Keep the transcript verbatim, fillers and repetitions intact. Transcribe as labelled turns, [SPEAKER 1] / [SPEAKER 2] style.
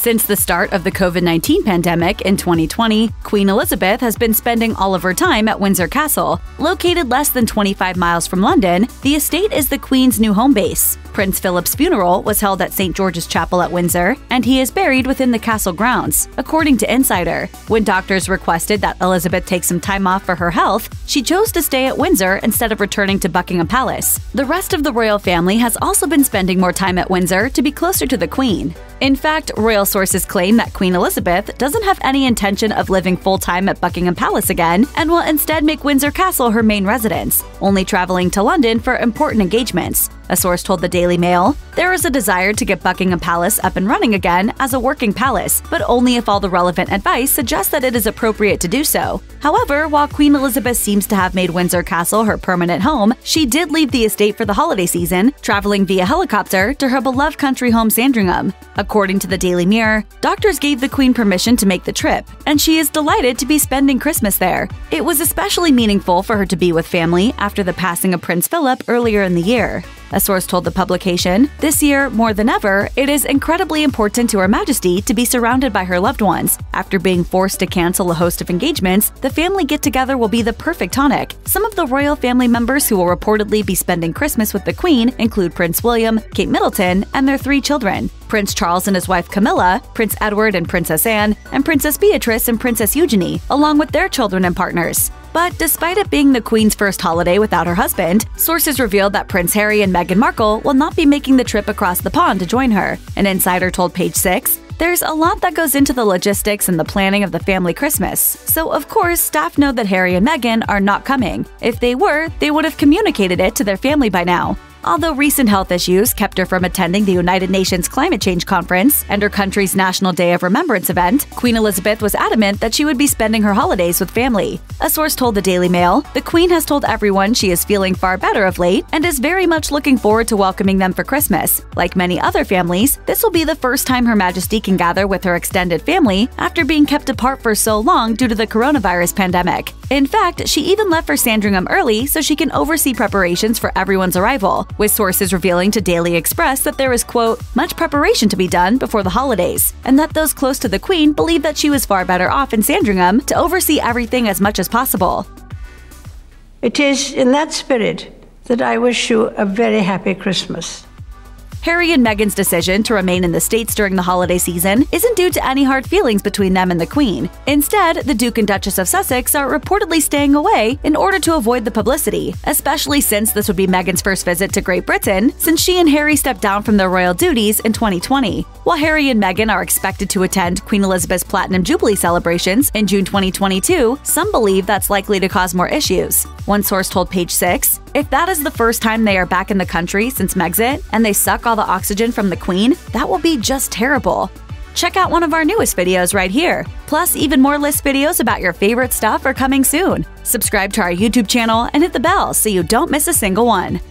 [SPEAKER 1] Since the start of the COVID nineteen pandemic in twenty twenty, Queen Elizabeth has been spending all of her time at Windsor Castle. Located less than twenty-five miles from London, the estate is the Queen's new home base. Prince Philip's funeral was held at Saint George's Chapel at Windsor, and he is buried within the castle grounds, according to Insider. When doctors requested that Elizabeth take some time off for her health, she chose to stay at Windsor instead of returning to Buckingham Palace. The rest of the royal family has also been spending more time at Windsor to be closer to the Queen. In fact, royal sources claim that Queen Elizabeth doesn't have any intention of living full-time at Buckingham Palace again and will instead make Windsor Castle her main residence, only traveling to London for important engagements. A source told the Daily Mail, "There is a desire to get Buckingham Palace up and running again as a working palace, but only if all the relevant advice suggests that it is appropriate to do so." However, while Queen Elizabeth seems to have made Windsor Castle her permanent home, she did leave the estate for the holiday season, traveling via helicopter to her beloved country home Sandringham. According to the Daily Mirror, doctors gave the Queen permission to make the trip, and she is delighted to be spending Christmas there. It was especially meaningful for her to be with family after the passing of Prince Philip earlier in the year. A source told the publication, "This year, more than ever, it is incredibly important to Her Majesty to be surrounded by her loved ones. After being forced to cancel a host of engagements, the family get-together will be the perfect tonic." Some of the royal family members who will reportedly be spending Christmas with the Queen include Prince William, Kate Middleton, and their three children, Prince Charles and his wife Camilla, Prince Edward and Princess Anne, and Princess Beatrice and Princess Eugenie, along with their children and partners. But despite it being the Queen's first holiday without her husband, sources revealed that Prince Harry and Meghan Markle will not be making the trip across the pond to join her. An insider told Page Six, "There's a lot that goes into the logistics and the planning of the family Christmas, so of course staff know that Harry and Meghan are not coming. If they were, they would have communicated it to their family by now." Although recent health issues kept her from attending the United Nations Climate Change Conference and her country's National Day of Remembrance event, Queen Elizabeth was adamant that she would be spending her holidays with family. A source told the Daily Mail, "The Queen has told everyone she is feeling far better of late and is very much looking forward to welcoming them for Christmas. Like many other families, this will be the first time Her Majesty can gather with her extended family after being kept apart for so long due to the coronavirus pandemic." In fact, she even left for Sandringham early so she can oversee preparations for everyone's arrival, with sources revealing to Daily Express that there is, quote, "much preparation to be done before the holidays," and that those close to the Queen believe that she was far better off in Sandringham to oversee everything as much as possible.
[SPEAKER 2] It is in that spirit that I wish you a very happy Christmas.
[SPEAKER 1] Harry and Meghan's decision to remain in the States during the holiday season isn't due to any hard feelings between them and the Queen. Instead, the Duke and Duchess of Sussex are reportedly staying away in order to avoid the publicity, especially since this would be Meghan's first visit to Great Britain since she and Harry stepped down from their royal duties in twenty twenty. While Harry and Meghan are expected to attend Queen Elizabeth's Platinum Jubilee celebrations in June twenty twenty-two, some believe that's likely to cause more issues. One source told Page Six, "If that is the first time they are back in the country since Megxit, and they suck all the oxygen from the Queen, that will be just terrible." Check out one of our newest videos right here. Plus, even more list videos about your favorite stuff are coming soon. Subscribe to our YouTube channel and hit the bell so you don't miss a single one.